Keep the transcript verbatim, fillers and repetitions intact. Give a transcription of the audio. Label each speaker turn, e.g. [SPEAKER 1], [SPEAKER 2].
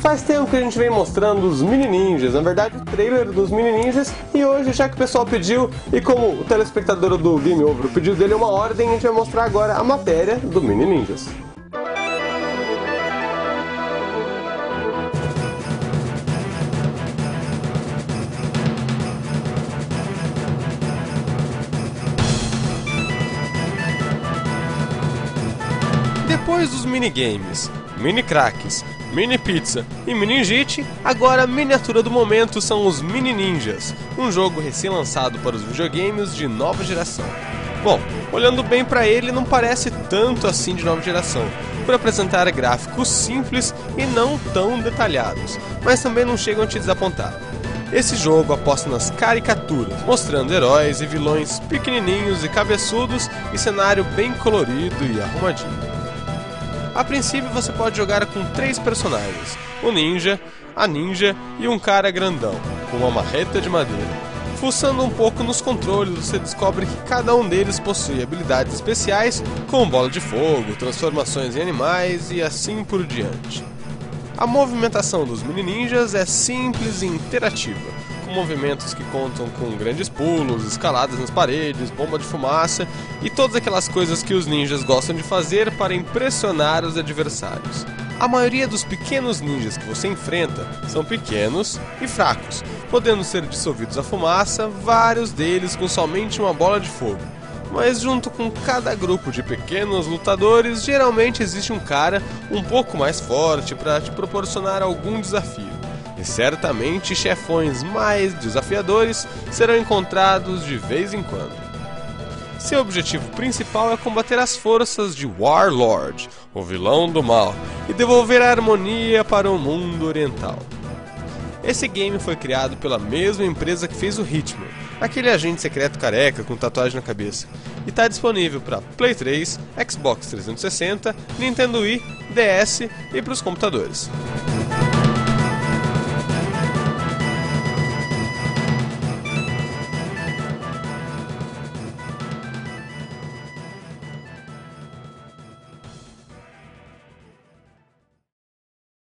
[SPEAKER 1] Faz tempo que a gente vem mostrando os Mini Ninjas, na verdade o trailer dos Mini Ninjas, e hoje, já que o pessoal pediu, e como o telespectador do Game Over pediu dele uma ordem, a gente vai mostrar agora a matéria do Mini Ninjas. Depois dos minigames, mini cracks, mini pizza e mini jit, agora a miniatura do momento são os Mini Ninjas, um jogo recém-lançado para os videogames de nova geração. Bom, olhando bem para ele, não parece tanto assim de nova geração, por apresentar gráficos simples e não tão detalhados, mas também não chegam a te desapontar. Esse jogo aposta nas caricaturas, mostrando heróis e vilões pequenininhos e cabeçudos e cenário bem colorido e arrumadinho. A princípio você pode jogar com três personagens, o ninja, a ninja e um cara grandão, com uma marreta de madeira. Fuçando um pouco nos controles, você descobre que cada um deles possui habilidades especiais, como bola de fogo, transformações em animais e assim por diante. A movimentação dos mini ninjas é simples e interativa, com movimentos que contam com grandes pulos, escaladas nas paredes, bomba de fumaça e todas aquelas coisas que os ninjas gostam de fazer para impressionar os adversários. A maioria dos pequenos ninjas que você enfrenta são pequenos e fracos, podendo ser dissolvidos à fumaça, vários deles com somente uma bola de fogo. Mas junto com cada grupo de pequenos lutadores, geralmente existe um cara um pouco mais forte para te proporcionar algum desafio. E certamente chefões mais desafiadores serão encontrados de vez em quando. Seu objetivo principal é combater as forças de Warlord, o vilão do mal, e devolver a harmonia para o mundo oriental. Esse game foi criado pela mesma empresa que fez o Hitman, aquele agente secreto careca com tatuagem na cabeça, e está disponível para Play três, Xbox trezentos e sessenta, Nintendo Wii, D S e para os computadores.